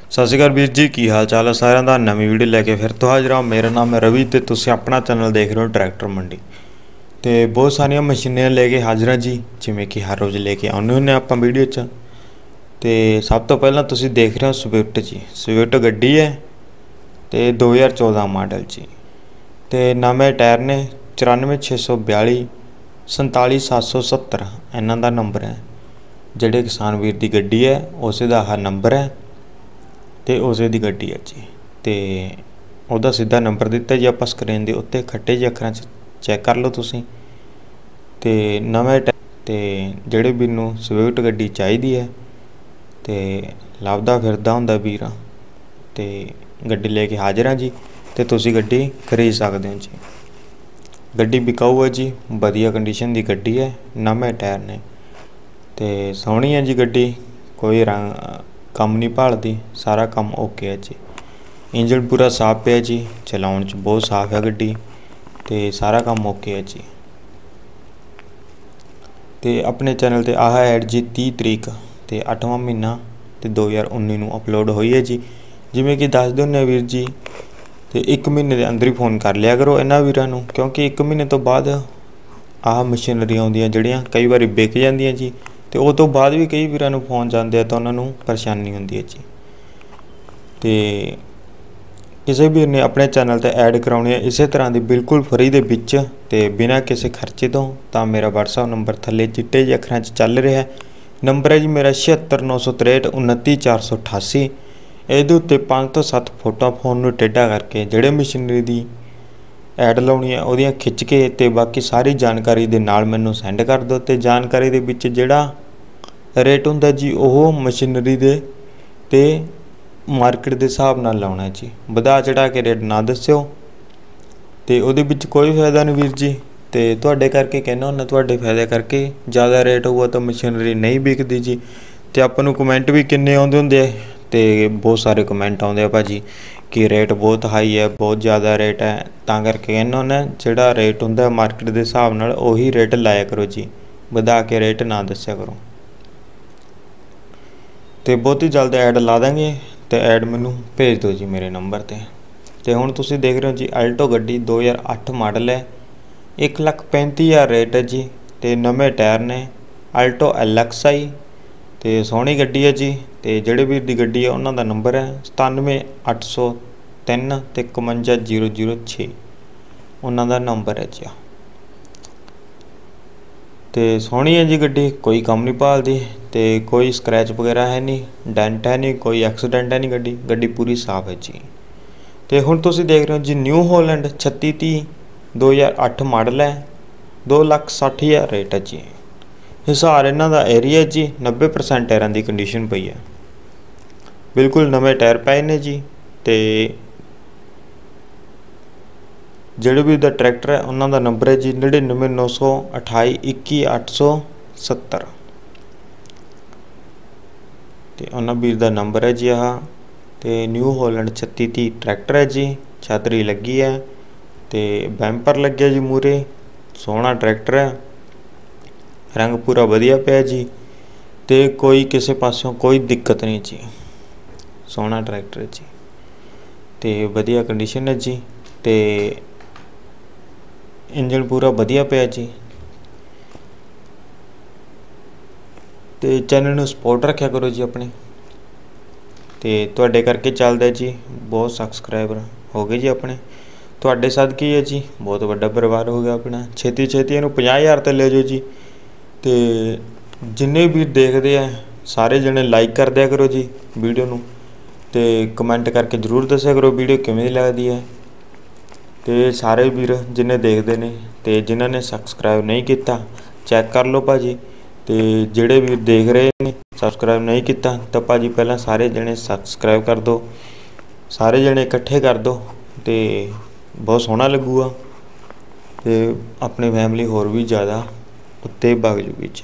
सत श्री अकाल वीर जी, की हाल चाल है सारिਆਂ ਦਾ। नवी वीडियो लैके फिर तो हाजिर हाँ। मेरा नाम है रवि तो तुसीं अपना चैनल देख रहे हो ट्रैक्टर मंडी। तो बहुत सारिया मशीनें लेके हाजिर हाँ जी, जिमें कि हर रोज़ लेके आने होंने आप वीडियो च। तो सब तो पहला तुसीं देख रहे हो स्विफ्ट जी। स्विफ्ट गड्डी है तो 2014 मॉडल जी। तो नवे टायर ने 94-642 47-770 इन्हों का नंबर है। जोड़े किसान वीर की गड्डी है उस दा नंबर है तो उस दी गड्डी है जी। तो उसका सीधा नंबर दिता जी आप स्क्रीन के उत्ते खट्टे जे अखरां चैक कर लो तुसीं। तो नवे तो जोड़े वीर नूं स्विफ्ट गड्डी चाहिए है तो लभदा फिरदा हुंदा वीर तो गड्डी लेके हाजिर हाँ जी। तो तुसीं गड्डी खरीद सकते हो जी। गड्डी बिकाऊ है जी, वधिया कंडीशन की गड्डी है, नवे टायर ने। तो सोहनी है जी गड्डी, कोई रंग कम नहीं भालती, सारा कम ओके है जी। इंजन पूरा साफ पे जी, चलाउण च बहुत साफ है गड्डी। तो सारा काम ओके है जी। तो अपने चैनल ते आह ऐड जी 30 तरीक तो 8वां महीना तो 2019 नूं अपलोड हुई है जी। जिमें कि दस दोने वीर जी। तो एक महीने के अंदर ही फोन कर लिया करो इन्हां वीरां नूं, क्योंकि एक महीने तो बाद आह मशीनरी आउंदियां जिहड़ियां कई बार विक जांदियां जी। तो उस तो बाद भी कई वीरां नूं फोन जाते हैं तो उन्होंने परेशानी होंदी है जी। तो किसी वीर ने अपने चैनल पर ऐड कराउणी है इस तरह की बिल्कुल फ्री दे विच ते बिना किसी खर्चे तो मेरा WhatsApp नंबर थले चिट्टे जे अखरां च चल रहा है। नंबर है जी मेरा 769663 29488। ये उत्ते 5 तो 7 फोटो फोन में टेढ़ा करके जिहड़े मशीनरी की ऐड लाउणी है उहदियां खिच के ते बाकी सारी जानकारी दे नाल मैनूं सेंड कर दो। तो जानकारी दे विच जिहड़ा रेट हुंदा जी ओह मशीनरी दे ते मार्केट के हिसाब नाल लाउणा है जी। वधा चढ़ा के रेट ना दस्सिओ, तो उहदे विच कोई फायदा नहीं वीर जी। तो तुहाडे करके कहना हुंदा, तुहाडे फायदे करके ज़्यादा रेट होऊगा तो मशीनरी नहीं बिकदी जी। तो आपां नूं कमेंट भी किन्ने आउंदे हुंदे, तो बहुत सारे कमेंट आउंदे आ भाजी कि रेट बहुत हाई है, बहुत ज़्यादा रेट है। तां करके कहना हुंदा जिहड़ा रेट हुंदा मार्केट के हिसाब नाल उही रेट लाया करो जी, वधा के रेट ना दस्सिया करो। तो बहुत ही जल्द ऐड ला देंगे, तो ऐड मैनू भेज दो जी मेरे नंबर पर। तो हुण तुसीं देख रहे हो जी अल्टो गड्डी 2008 मॉडल है, 1,35,000 रेट है जी। तो नवे टायर ने, अल्टो LXI। तो सोहनी गड्डी है जी। तो जिहड़े वीर दी गड्डी है उन्हां दा नंबर है 97-803 ते 51006 उन्हां दा नंबर है जी। तो सोहनी है जी गड्डी, कोई कम नहीं भालती। तो कोई स्क्रैच वगैरह है नहीं, डेंट है नहीं, कोई एक्सीडेंट है नहीं, गड्डी पूरी साफ है जी। तो हुण तुसीं देख रहे हो जी न्यू हॉलैंड 3630 2008 मॉडल है, 2,60,000 रेट है जी। हिसार इन्हां दा एरिया जी, 90% टायरां की कंडीशन पई है, बिल्कुल नवे टायर पाए ने जी। तो जिहड़े भी दा ट्रैक्टर है उन्हां दा नंबर है जी 9998 21870। तो उन्हां वीर दा नंबर है जी आह। तो न्यू हॉलैंड 3630 ट्रैक्टर है जी। छतरी लगी है, तो बैम्पर लगे जी मूरे, सोहना ट्रैक्टर है, रंग पूरा वधिया पिया जी। तो कोई किसी पासों कोई दिक्कत नहीं जी, सोहना ट्रैक्टर है जी। तो वधिया कंडीशन है जी। तो इंजन पूरा वधिया पिया जी। तो चैनल नूं सपोर्ट रखा करो जी अपने। तो तुहाडे करके चलदा जी, बहुत सबसक्राइबर हो गए जी अपने, तुहाडे सदके है जी। बहुत वड्डा परिवार हो गया अपना। छेती छेती इहनूं 50,000 ते ले जाओ जी। तो जिन्ने भी देखते हैं सारे जने लाइक कर दिया करो जी वीडियो नूं, ते कमेंट करके जरूर दस्सिया करो वीडियो किवें दी लगदी है। तो सारे वीर जिन्ने देखते हैं, तो जिन्होंने सबसक्राइब नहीं किया चैक कर लो भाजी। तो जिहड़े वीर देख रहे हैं सबसक्राइब नहीं किया तो भाजी पहला सारे जने सबसक्राइब कर दो, सारे जने इकट्ठे कर दो, तो बहुत सोहना लगूगा। तो अपनी फैमिली होर भी ज़्यादा उत्ते भग जूगी जी।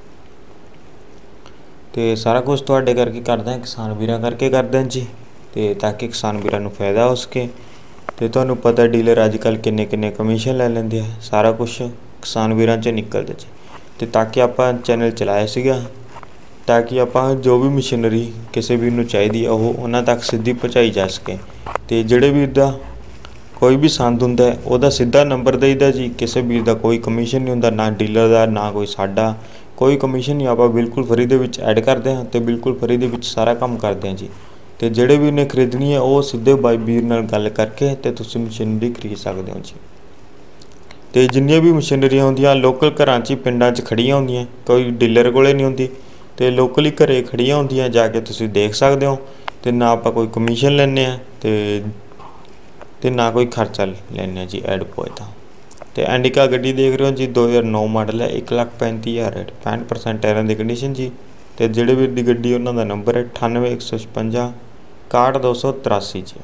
तो सारा कुछ तुहाडे करके करते हैं, किसान वीरां करके करते हैं जी। तो ताकि किसान वीरां नूं फायदा हो सके। तो तुहानूं पता डीलर अजकल किन्ने कमीशन लै लैंदे आ, सारा कुछ किसान वीरां च निकलदा जी। तो ताकि आपां चैनल चलाया सीगा ताकि आपां जो भी मशीनरी किसी वीर नूं चाहीदी है वो उन्हां तक सीधी पहुँचाई जा सके। तो जिहड़े वीर दा कोई भी संद हुंदा है उहदा सीधा नंबर देईदा जी। किसी वीर दा कोई कमीशन नहीं हुंदा, ना डीलर दा ना कोई साडा कोई कमीशन नहीं। आपां बिल्कुल फ्री दे विच ऐड करदे हां ते बिल्कुल फ्री दे विच सारा काम करदे हां जी। तो जिहड़े वीर ने खरीदनी है वो सीधे बाई वीर नाल गल करके ते तुसीं मशीनरी खरीद सकदे हो जी। तो जिन्नियां भी मशीनरियां होंदियां लोकल घरां 'च पिंडां 'च खड़ियां होंदियां, कोई डीलर कोले नहीं होंदी, तो लोकल ही घरे खड़ियां होंदियां, जाके तुसीं देख सकदे हो। तो ना आपां कोई कमीशन लैंदे आ ते ना कोई खर्चा लैंदे जी ऐड पोए दा। तो इंडिका गड्डी देख रहे हो जी, 2009 मॉडल है, 1,35,000 रेट, 65% टायरां दी कंडीशन जी। तो जिहड़े वीर दी गड्डी उन्हां दा नंबर है 98 156 61 283 जी।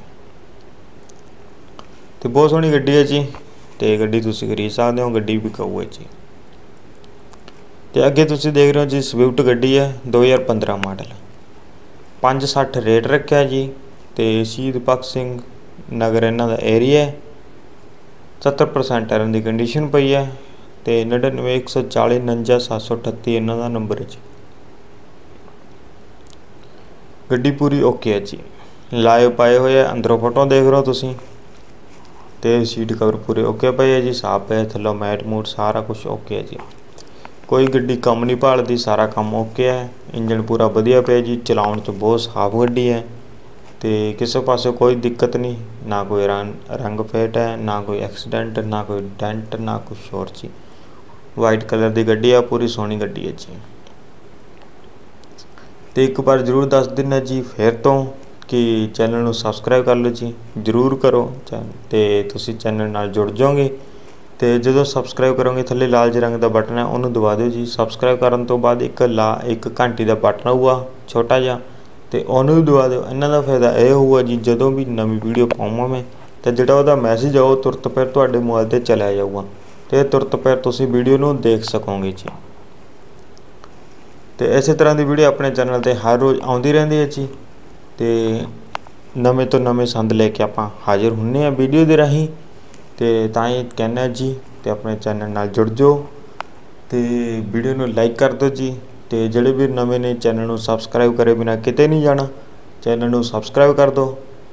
तो बहुत सोहनी गड्डी है जी, तो गड्डी तुसीं खरीद सकदे हो, गड्डी विकाऊ है जी। तो अगे तुसीं देख रहे हो जी स्विफ्ट गड्डी है 2015 मॉडल, 560 रेट रखा जी। तो शहीद भगत सिंह नगर इन्हां दा एरिया है, 70% टायरां दी कंडीशन पई है। तो 99 140 49 738 इन्हां दा नंबर है जी। गड्डी पूरी ओके है जी, लाइव पाए हुए है, अंदरों फोटो देख रहे हो तुसीं। तो सीट कवर पूरे ओके पे है जी, साफ है, थल्लों मैट मूट सारा कुछ ओके है जी। कोई गड्डी कम नहीं भालती, सारा काम ओके है। इंजन पूरा वधिया पे जी, चलाउण च बहुत साफ गड्डी है। तो किसी पासों कोई दिक्कत नहीं, ना कोई रंग फेट है, ना कोई एक्सीडेंट, ना कोई डेंट, ना कुछ होर जी। वाइट कलर की गड्डी है, पूरी सोहनी गड्डी है जी। तो एक बार जरूर दस देना जी फिर तो कि चैनल नूं सबसक्राइब कर लो जी, जरूर करो। तो तुसीं चैनल नाल जुड़ जाओगे। तो जो सबसक्राइब करोगे थल्ले लाल जी रंग का बटन है उन्होंने दबा दो जी। सबसक्राइब करने तो बाद एक घंटी का बटन आऊगा छोटा जिहा, तो उन्होंने भी दबा दो। इन्हां दा फायदा यह होगा जी, जदों भी नवी वीडियो पाऊँगा मैं तो जिहड़ा उहदा मैसेज है वो तुरंत फिर तुहाडे मोबाइल ते चलिया जाऊगा, तो तुरंत फिर तुसीं वीडियो नूं देख सकोगे जी। तो इस तरह की वीडियो अपने चैनल पर हर रोज़ आती रहती है जी। तो नवे तो नवे संद लैके आपां हाजिर हुन्ने आ वीडियो के राही। तो तां कहना जी, तो अपने चैनल नाल जुड़ जाओ, तो वीडियो नूं लाइक कर दो जी। तो जिहड़े भी नवे ने चैनल नूं सबसक्राइब करे बिना किते नहीं जाना, चैनल नूं सबसक्राइब कर दो।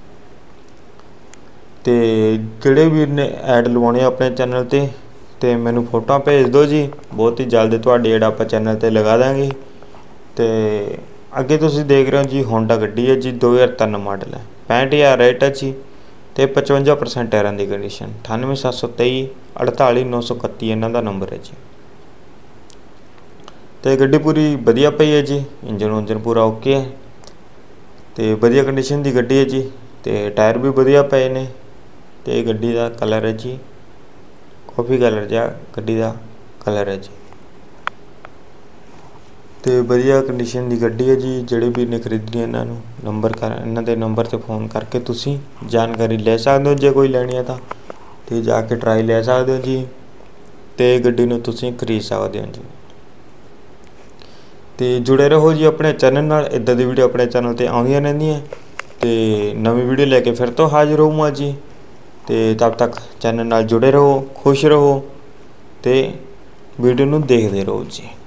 तो जिहड़े वीर ने ऐड लवाउणे अपने चैनल ते मैनूं फोटो भेज दो जी, बहुत ही जल्द तुहाडी ऐड आपां चैनल ते लगा देंगे। तो अगे तुसीं देख रहे हो जी होंडा गड्डी है जी, 2003 मॉडल है, 65,000 रेट है जी। तो 55% टायरां दी कंडीशन, 98 723 48 931 इन्हां दा नंबर है जी। तो गड्डी पूरी वधिया पई है जी, इंजन उंजन पूरा ओके है। तो वधिया कंडीशन की गड्डी है जी। तो टायर भी वधिया पे ने। तो गड्डी का कलर है जी कॉफ़ी कलर जा गड्डी का कलर है जी। तो वधिया कंडीशन की गड्डी है जी। जिहड़े भी ने खरीदनी इन्हां नूं इन्हां दे नंबर ते फोन करके तुसीं जानकारी ले सकदे हो। जे कोई लैनी है तो जाके ट्राई ले सकदे हो जी। तो गड्डी नूं तुसीं खरीद सकदे हो जी। तो जुड़े रहो जी अपने चैनल नाल, इदां दी वीडियो अपने चैनल ते आउंदियां रहिंदियां। तो नवी वीडियो लैके फिर तो हाजिर होऊंगा जी। तो तब तक चैनल नाल जुड़े रहो, खुश रहो, तो वीडियो नूं देखदे रहो जी।